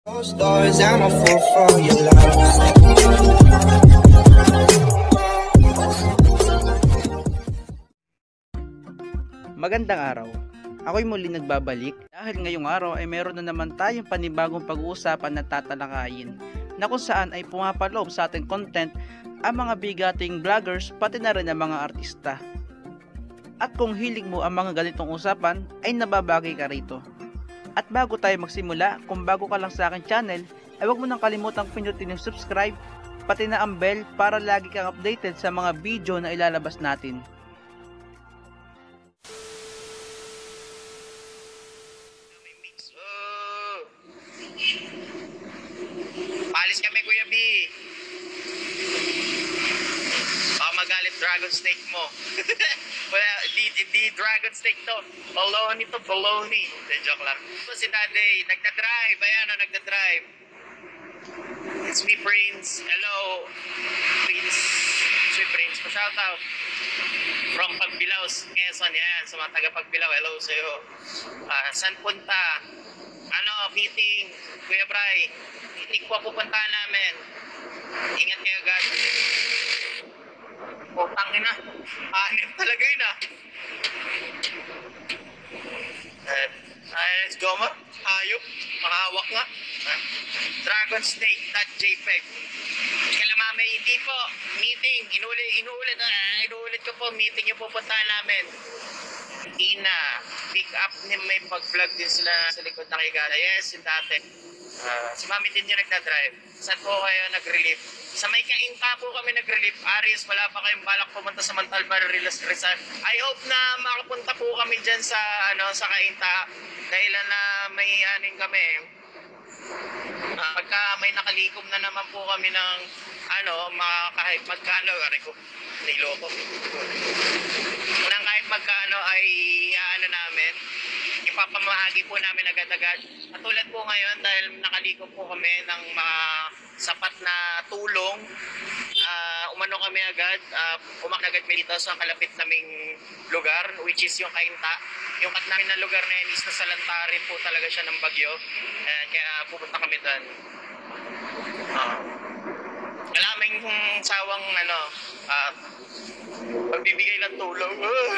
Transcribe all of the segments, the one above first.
Those doors, I'm a fool for your love. Magandang araw. Ako'y muli nagbabalik dahil ngayong araw ay meron na naman tayong panibagong pag-uusapan na tatalakayin na kung saan ay pumapaloob sa ating content ang mga bigating vloggers pati na rin ang mga artista. At kung hilig mo ang mga ganitong usapan ay nababagay ka rito. At bago tayo magsimula, kung bago ka lang sa aking channel ay huwag mo nang kalimutang pindutin yung subscribe pati na ang bell para lagi kang updated sa mga video na ilalabas natin. Palis kami, Kuya B. Baka magalit dragon steak mo. Wala, hindi dragon steak to. Bologna to, bologna. Joke lang. So, si Daddy, nagda-drive. Ayan o, nagda-drive. It's me, Prince. Hello. Prince. Sweet Prince. Pa-shout out. From Pagbilao, Quezon. Yan, sa mga taga-Pagbilao. Hello sa'yo. Saan punta? Meeting. Kuya Bray. Meeting po pupuntahan namin. Ingat kayo, God. Putang ina. Anip talaga yun let's go ma. Ayop. Makahawak nga. Dragon Snake, that JPEG. Kalamame, hindi po. Meeting. Inuulit ko po. Meeting yung pupuntahan namin. Ina. Pick up ni may pag-vlog din sila sa likod na kigala. Yes, yung dati. Si Mami din yung nagdadrive. Saan po kayo nag-relief? Sa may Cainta po kami nag-relief. Aris, wala pa kayong balak pumunta sa Mantalban, Rizal. I hope na makapunta po kami dyan sa Cainta. Dahil na may aning kami. Pagka may nakalikom na naman po kami ng kahit magkano, niloko. Unang kahit magkano ay namin, ipapamahagi po namin agad-agad. Katulad po ngayon dahil nakalikom po kami ng mga sapat na tulong, umano kami agad, umakagad kami dito sa kalapit naming lugar, which is yung Cainta. Yung kat namin na lugar na yun is nasa lantarin po talaga siya ng bagyo. Kaya pupunta kami doon. Malaming sawang pagbibigay ng tulong.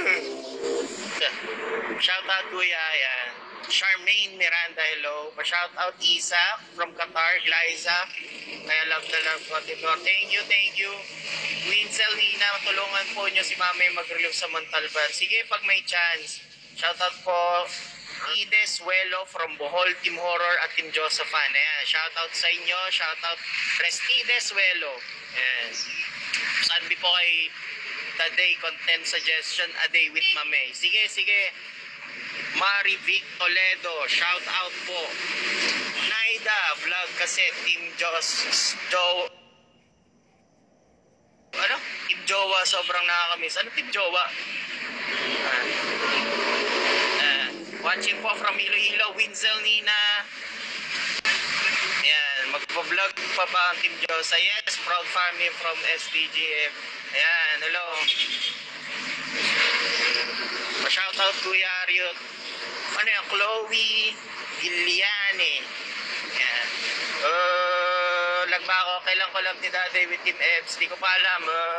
Shout out Kuya, ayan. Charmaine Miranda, hello. Pa-shout out Isa from Qatar, Liza. Kaya love na love ko. Thank you. Rizal, Nina, tulungan po nyo si Mami mag-relieve sa Montalban. Sige, pag may chance. Shout out po Ides Welo from Bohol, Team Horror at Team Josa fan. Ayan, shout out sa inyo. Shout out Restides Welo. Yes. Sabi po kay Today Content Suggestion a day with Mame. Sige. Mari Vic Toledo, shout out po. Naida vlog kasi Team Team Jowa sobrang nakakamiss. Ano Team Jowa? Watching po from Iloilo, Winzel Nina. Ayan, magpo-vlog pa ba ang Team Josa? Yes, proud family from SDGF. Ayan, hello. Pa-shoutout Kuya Ariot. Ano yan? Chloe Giliane. Ayan. Lagba ako. Kailan ko lang ni Daddy with Team Ebs. Di ko pa alam.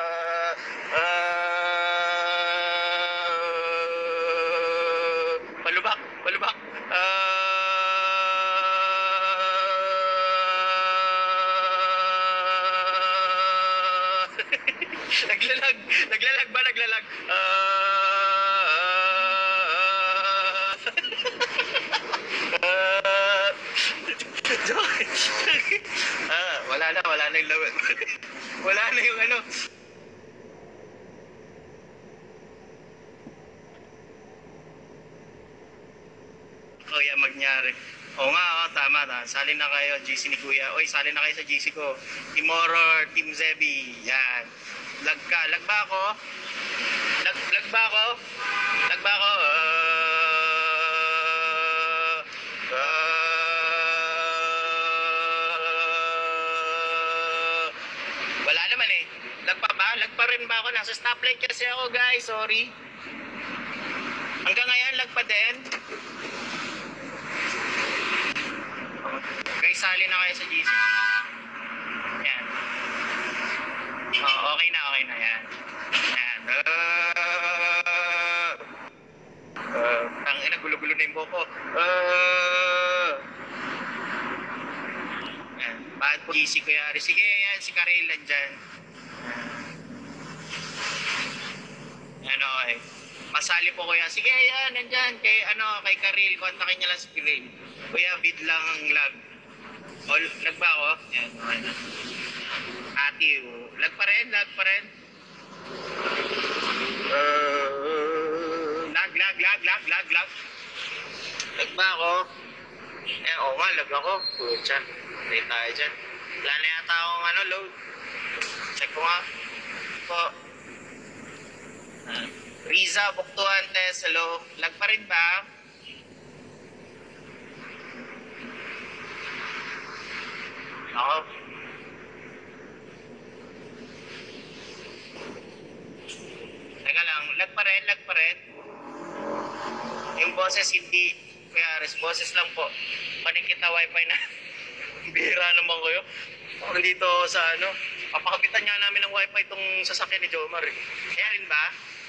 Palubak. Naglalag ba? Wala na yung lawan. Wala na yung Kuya Magnari. Oo nga, tama. Sali na kayo, GC ni Kuya. Oy, sali na kayo sa GC ko. Team Horror, Team Zebi. Yan. Lag ba ako? Wala naman eh. Lag pa rin ba ako? Nasa stoplight kasi ako, guys. Sorry. Hanggang ngayon, lag pa din. Sasali na kayo sa GC. Yan. Okay na. Yan. Yan. Tangina, gulo-gulo na yung buko. Yan. Bakit po GC ko yari? Sige, yan. Si Karel lang dyan. Yan, okay. Masali po kuya. Sige, yan. Nandyan. Kay Karel. Kontakin niya lang si Karel. Kuya, bid lang ang lag. Lag ba ako? Yan, okay na. Ate, lag pa rin. Lag ba ako? Oo nga, lag ako. Pucha, hindi tayo dyan. Wala na yata akong load. Check ko nga. Po. Rizal, Buktuan, Tess, hello. Lag pa rin ba? Ako. Teka lang, lag pa rin. Yung boses hindi, kaya boses lang po. Panig kita wifi na. Bihira naman kayo. Ako dito sa papakapitan nga namin ng wifi itong sasakyan ni Jomar eh. Kaya rin ba?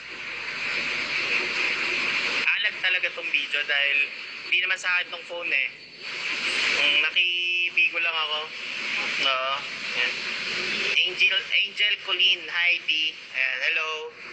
Alag talaga tong video dahil hindi naman sa akin tong phone eh. Nakibigo lang ako. No. Yan. Angel Colleen, hi D. Ayan, hello.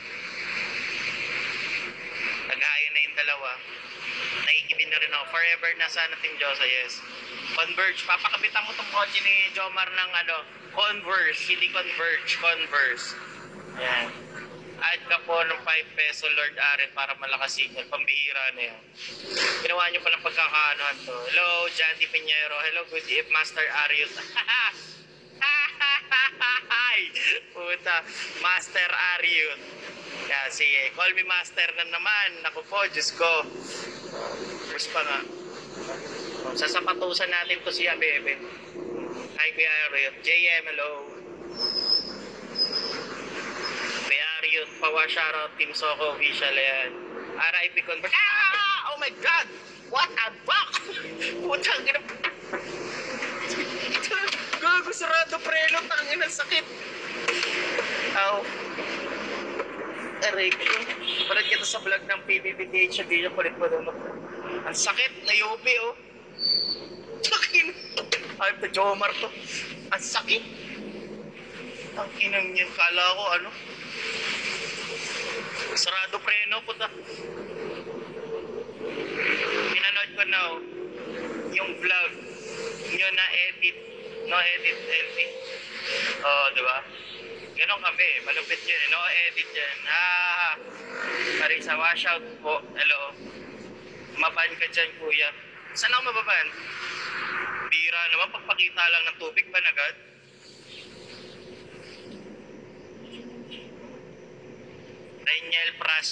Naghahayo na yung dalawa. Nakikibin na rin ako. Forever nasa nating Josa, yes. Converge. Papakabitan mo tong kotse ni Jomar ng Converse. Hindi Converse. Ayan. Add ka po ng 5 peso Lord Aren para malakas signal. Pambihira na yan. Ginawa nyo palang pagkakaanohan to. Hello, Jandy Piñero. Hello, good eve, Master Arius. Puta, Master Arius. Kaya sige, call me Master na naman. Naku po, Diyos ko. First pa nga. Sasapatusan natin to siya, bebe. Hi, Kuya Arius. JM, hello. Yun, pawa shoutout Team Soko official yan. RIP convert. Oh my god! What a fuck! Putang ina. Gago sarado prelo, tangin ang sakit. Ow. Aray ko. Palag kita sa vlog ng PBBTH sa video kulit mo doon. Ang sakit na yubi oh. Takin. Ay pa Jomar to. Ang sakit. Ang inang yan. Kala ko sarado preno, puta. Pinanood ko na yung vlog nyo na edit. No edit. Diba? Ganon kami. Malupit yun. No edit yan. Marisa, wash out po. Hello. Maban ka dyan, kuya. Saan ako mababan? Bira naman. Pagpakita lang ng tubig ba agad? Daniel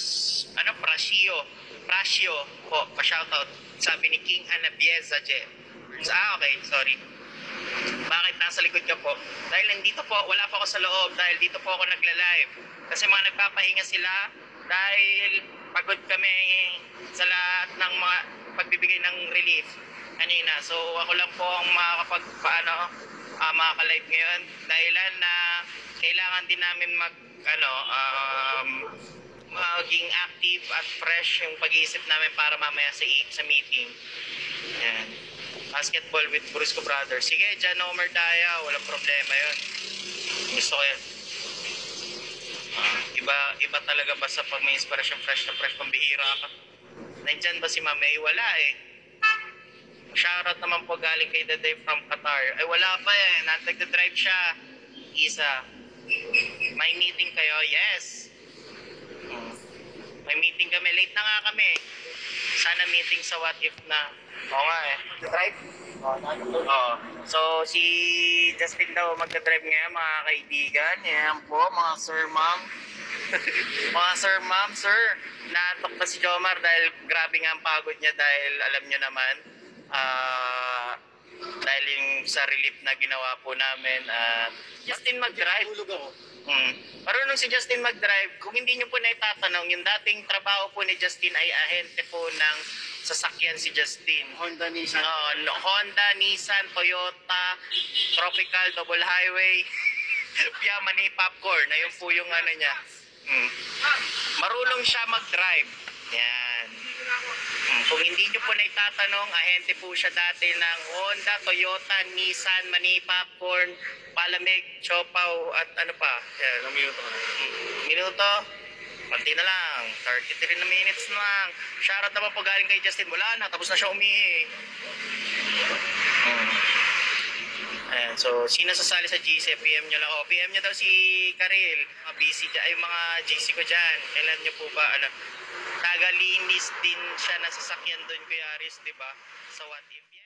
Prasio po, pa-shoutout. Sabi ni King Anabieza J. Okay, sorry. Bakit nasa likod ka po? Dahil nandito po, wala pa ako sa loob dahil dito po ako nagla-live. Kasi mga nagpapahinga sila dahil pagod kami sa lahat ng mga pagbibigay ng relief kanina. So ako lang po ang makaka-live ngayon dahilan na kailangan din namin maging active at fresh yung pag-iisip namin para mamaya sa meeting. Yan. Basketball with Brusco Brothers. Sige, dyan Homer tayo. Walang problema yun. Gusto ko yan. Iba talaga basta pag may inspirasyon fresh na fresh, pambihira ka. Nandyan ba si Mamay? Wala eh. Shoutout naman po galing kay Daday from Qatar. Ay wala pa eh. Nagda-drive siya. Isa. May meeting kayo? Yes. May meeting kami. Late na nga kami. Sana meeting sa what if na. Oo nga eh. Drive? Oo. So si Justin daw magda-drive ngayon mga kaibigan. Yan po mga sir, ma'am. Mga sir, ma'am, sir. Natok pa si Jomar dahil grabe nga ang pagod niya dahil alam niyo naman dahil yung sa relief na ginawa po namin Justin mag-drive. Marunong si Justin mag-drive. Kung hindi nyo po na itatanong, yung dating trabaho po ni Justin ay ahente po ng sasakyan si Justin. Honda, Nissan. Honda, Nissan, Toyota, Tropical, Double Highway, Mani Popcorn. Na yun po yung ano niya. Marunong siya mag-drive. Yan. Kung hindi nyo po na itatanong, ahente po siya dati ng Honda, Toyota, Nissan, Mani Popcorn, Palamig, Chopaw, at ano pa. Yan. Ilang minuto ka na? Minuto? Kunti na lang. 33 na minutes na lang. Shoutout naman po galing kay Justin. Wala na, tapos na siya umihi. Ayan, so sino sasali sa GC? PM nyo lang. PM nyo daw si Karil. Mga busy dyan, ay mga GC ko dyan. Kailan nyo po ba, tagalinis din siya na sasakyan doon, Kuya Aris, di ba? Sa What If.